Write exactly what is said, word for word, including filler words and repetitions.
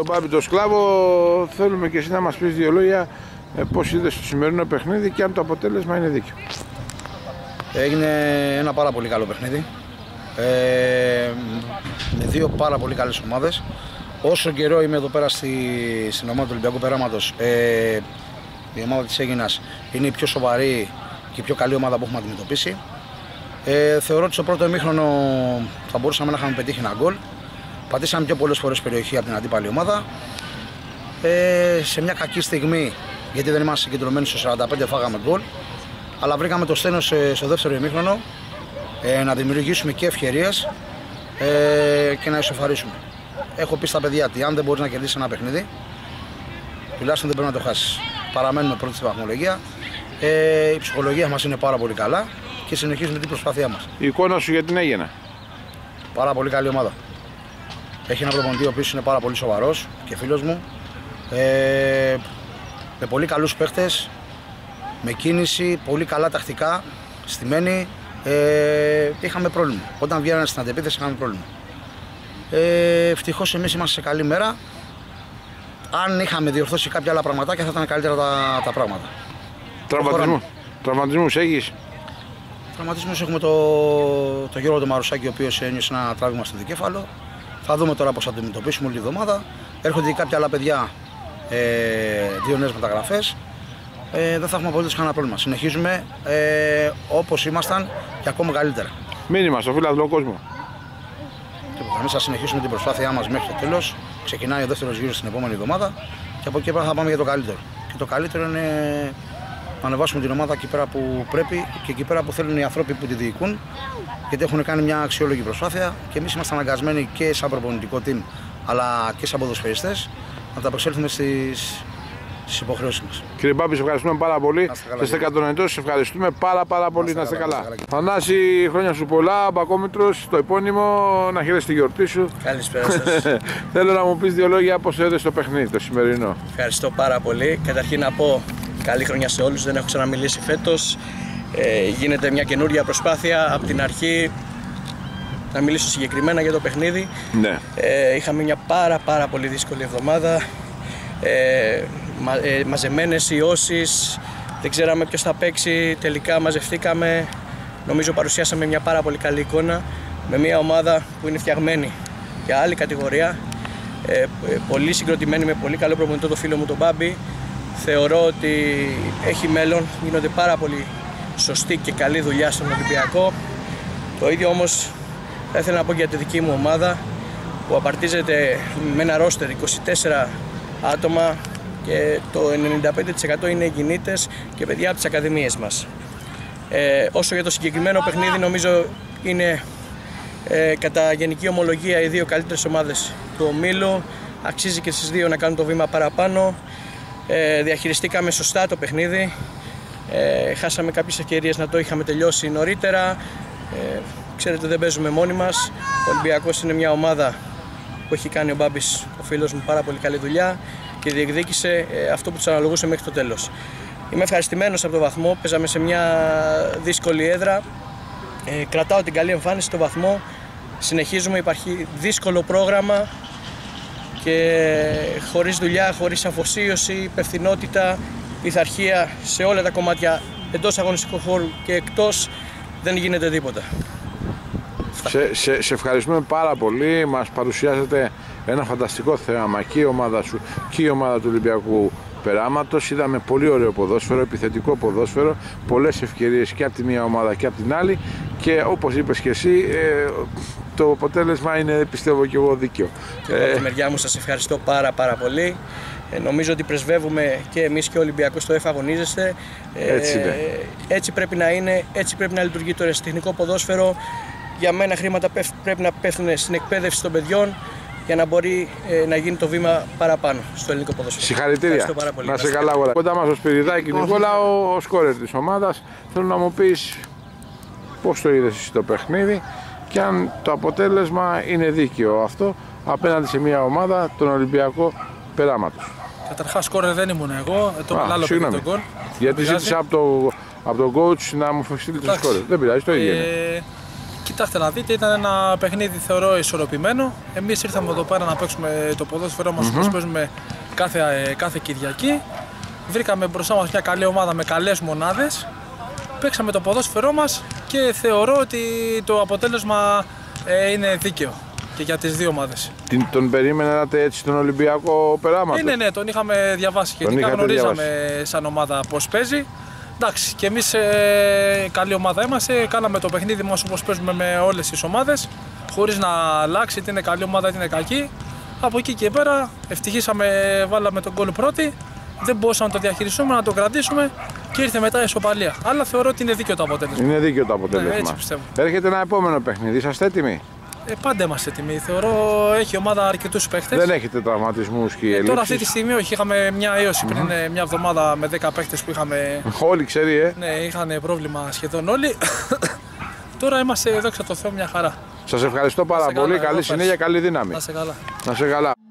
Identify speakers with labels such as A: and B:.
A: τον Μπάμπη τον Σκλάβο, θέλουμε και εσύ να μας πεις δύο λόγια πώς είδες το σημερινό παιχνίδι και αν το αποτέλεσμα είναι δίκαιο.
B: Έγινε ένα πάρα πολύ καλό παιχνίδι. Ε, με δύο πάρα πολύ καλές ομάδες. Όσο καιρό είμαι εδώ πέρα στη, στην ομάδα του Ολυμπιακού Περάματος, ε, η ομάδα της Αίγινας είναι η πιο σοβαρή και η πιο καλή ομάδα που έχουμε αντιμετωπίσει. Ε, θεωρώ ότι στο πρώτο ημίχρονο θα μπορούσαμε να είχαμε πετύχει ένα γκολ. Πατήσαμε πιο πολλές φορές περιοχή από την αντίπαλη ομάδα. Ε, σε μια κακή στιγμή, γιατί δεν είμαστε συγκεντρωμένοι στο σαράντα πέντε, φάγαμε γκολ. Αλλά βρήκαμε το στένος στο δεύτερο ημίχρονο ε, να δημιουργήσουμε και ευκαιρίες ε, και να ισοφαρίσουμε. Έχω πει στα παιδιά ότι αν δεν μπορείς να κερδίσεις ένα παιχνίδι, τουλάχιστον δεν πρέπει να το χάσεις. Παραμένουμε πρώτη στη βαθμολογία. Ε, η ψυχολογία μας είναι πάρα πολύ καλά και συνεχίζουμε την προσπάθειά μας.
A: Η εικόνα σου για την Αίγινα?
B: Πάρα πολύ καλή ομάδα. Έχει ένα προπονητή ο οποίος είναι πάρα πολύ σοβαρός και φίλος μου. Ε, με πολύ καλούς παίχτες, με κίνηση, πολύ καλά τακτικά, στημένη. Ε, είχαμε πρόβλημα. Όταν βγαίνανε στην αντεπίθεση είχαμε πρόβλημα. Ε, ευτυχώς εμείς είμαστε σε καλή μέρα. Αν είχαμε διορθώσει κάποια άλλα πραγματάκια θα ήταν καλύτερα τα, τα πράγματα.
A: Τραυματισμού. Τραυματισμούς έχεις?
B: Τραυματισμούς έχουμε το, το Γιώργο τον Μαρουσάκη, ο οποίος ένιωσε ένα τράβημα στο δικέφαλο. Θα δούμε τώρα πώς θα αντιμετωπίσουμε όλη τη εβδομάδα. Έρχονται και κάποια άλλα παιδιά, ε, δύο νέες μεταγραφές. Ε, δεν θα έχουμε απολύτως κανένα πρόβλημα. Συνεχίζουμε ε, όπως ήμασταν και ακόμα καλύτερα.
A: Μήνυμα στο φιλαθλό κόσμο.
B: Εμείς θα συνεχίσουμε την προσπάθειά μας μέχρι το τέλος. Ξεκινάει ο δεύτερος γύρος την επόμενη εβδομάδα και από εκεί πέρα θα πάμε για το καλύτερο. Και το καλύτερο είναι να ανεβάσουμε την ομάδα εκεί πέρα που πρέπει και εκεί πέρα που θέλουν οι άνθρωποι που τη διοικούν. Γιατί έχουν κάνει μια αξιόλογη προσπάθεια και εμείς είμαστε αναγκασμένοι και σαν προπονητικό team αλλά και σαν ποδοσφαιριστές να τα προσέλθουμε στις, στις υποχρεώσεις μας.
A: Κύριε Μπάμπη, σε ευχαριστούμε πάρα πολύ. Θα είστε κατανοητός, σε ευχαριστούμε πάρα πάρα πολύ. Να είστε καλά. καλά. Θανάση, χρόνια σου πολλά. Μπακόμητρος, το επώνυμο, να χαίρεσαι τη γιορτή σου.
C: Καλησπέρα σας.
A: Θέλω να μου πεις δύο λόγια πώς έδεσαι το παιχνίδι το σημερινό.
C: Ευχαριστώ πάρα πολύ. Καταρχήν να πω καλή χρονιά σε όλους. Δεν έχω ξαναμιλήσει φέτος. Ε, γίνεται μια καινούρια προσπάθεια από την αρχή. Να μιλήσω συγκεκριμένα για το παιχνίδι.
A: Ναι.
C: Ε, είχαμε μια πάρα πάρα πολύ δύσκολη εβδομάδα. Ε, μα, ε, μαζεμένες ιώσεις, δεν ξέραμε ποιος θα παίξει, τελικά μαζευτήκαμε. Νομίζω παρουσιάσαμε μια πάρα πολύ καλή εικόνα με μια ομάδα που είναι φτιαγμένη για άλλη κατηγορία. Ε, πολύ συγκροτημένη, με πολύ καλό προπονητή, το φίλο μου τον Μπάμπη. Θεωρώ ότι έχει μέλλον, γίνονται πάρα πολύ σωστή και καλή δουλειά στον Ολυμπιακό. Το ίδιο όμως θα ήθελα να πω για τη δική μου ομάδα που απαρτίζεται με ένα ρόστερ είκοσι τέσσερα άτομα και το ενενήντα πέντε τοις εκατό είναι γυναίτες και παιδιά από τις ακαδημίες μας. Ε, όσο για το συγκεκριμένο παιχνίδι, νομίζω είναι ε, κατά γενική ομολογία οι δύο καλύτερες ομάδες του ομίλου. Αξίζει και στις δύο να κάνουν το βήμα παραπάνω. Ε, διαχειριστήκαμε σωστά το παιχνίδι. Ε, χάσαμε κάποιες ευκαιρίες να το είχαμε τελειώσει νωρίτερα. Ε, ξέρετε, δεν παίζουμε μόνοι μας. Ο Ολυμπιακός είναι μια ομάδα που έχει κάνει ο Μπάμπης, ο φίλος μου, πάρα πολύ καλή δουλειά και διεκδίκησε ε, αυτό που τους αναλογούσε μέχρι το τέλος. Είμαι ευχαριστημένος από το βαθμό, παίζαμε σε μια δύσκολη έδρα, ε, κρατάω την καλή εμφάνιση στο βαθμό, συνεχίζουμε, υπάρχει δύσκολο πρόγραμμα και χωρίς δουλειά, χωρίς αφοσίωση, υπευθυνότητα, πειθαρχία σε όλα τα κομμάτια εντός αγωνιστικού χώρου και εκτός δεν γίνεται τίποτα.
A: Σε, σε, σε ευχαριστούμε πάρα πολύ. Μας παρουσιάζετε ένα φανταστικό θέαμα και η ομάδα σου και η ομάδα του Ολυμπιακού Περάματος. Είδαμε πολύ ωραίο ποδόσφαιρο, επιθετικό ποδόσφαιρο, πολλές ευκαιρίες και από τη μία ομάδα και από την άλλη και όπως είπες και εσύ, ε, το αποτέλεσμα είναι, πιστεύω και εγώ, δίκαιο.
C: Και από τη μεριά μου σας ευχαριστώ πάρα πάρα πολύ. Ε, νομίζω ότι πρεσβεύουμε και εμείς και ο Ολυμπιακός το εφαγωνίζεστε. Ε,
A: έτσι, ναι.
C: έτσι πρέπει να είναι, έτσι πρέπει να λειτουργεί το ερασιτεχνικό ποδόσφαιρο. Για μένα χρήματα πρέπει να πέφτουν στην εκπαίδευση των παιδιών για να μπορεί ε, να γίνει το βήμα παραπάνω στο ελληνικό ποδόσφαιρο.
A: Συγχαρητήρια. Να σε καλά, αγορά. Κοντά μας ο Σπυριδάκη Νικόλα, ο, ο σκόρερ της ομάδας. Θέλω να μου πεις πώς το είδες εσύ το παιχνίδι και αν το αποτέλεσμα είναι δίκαιο αυτό απέναντι σε μια ομάδα, τον Ολυμπιακό Περάματος.
D: Καταρχάς, σκόρερ δεν ήμουν εγώ, το άλλο παιδί τον γκολ.
A: Γιατί ζήτησα από, το, από τον coach να μου στείλει το σκόρερ. Δεν πειράζει, το ίδιο είναι.
D: Κοιτάξτε να δείτε, ήταν ένα παιχνίδι θεωρώ ισορροπημένο. Εμείς ήρθαμε εδώ πέρα να παίξουμε το ποδόσφαιρό μας όπως mm-hmm. παίζουμε κάθε, κάθε Κυριακή. Βρήκαμε μπροστά μας μια καλή ομάδα με καλές μονάδες. Παίξαμε το ποδόσφαιρό μας και θεωρώ ότι το αποτέλεσμα ε, είναι δίκαιο και για τις δύο ομάδες. Την,
A: τον περίμενατε έτσι τον Ολυμπιακό Περάματος?
D: Ναι, ναι, ναι, τον είχαμε διαβάσει και γνωρίζαμε διαβάσει. Σαν ομάδα πώς παίζει. Εντάξει, και εμείς ε, καλή ομάδα είμαστε, κάναμε το παιχνίδι μας όπως παίζουμε με όλες τις ομάδες, χωρίς να αλλάξει είτε είναι καλή ομάδα είτε είναι κακή. Από εκεί και πέρα ευτυχήσαμε, βάλαμε τον γκολ πρώτη, δεν μπορούσαμε να το διαχειριστούμε, να το κρατήσουμε και ήρθε μετά η ισοπαλία. Αλλά θεωρώ ότι είναι δίκαιο το αποτέλεσμα.
A: Είναι δίκαιο το αποτέλεσμα.
D: Ναι, έτσι πιστεύω.
A: Έρχεται ένα επόμενο παιχνίδι, είσαστε έτοιμοι?
D: Ε, πάντα είμαστε έτοιμοι. Θεωρώ έχει η ομάδα αρκετούς παίχτες.
A: Δεν έχετε τραυματισμούς και ελλείψεις?
D: Ε, τώρα αυτή τη στιγμή όχι. Είχαμε μια έωση πριν mm-hmm. μια εβδομάδα με δέκα παίχτες που είχαμε.
A: Όλοι ξέρει, ε.
D: Ναι, είχαν πρόβλημα σχεδόν όλοι. Τώρα είμαστε, δόξα τω Θεώ, μια χαρά.
A: Σας ευχαριστώ πάρα πολύ. Καλή συνέχεια, καλή δύναμη.
D: Να σε καλά.
A: Να σε καλά.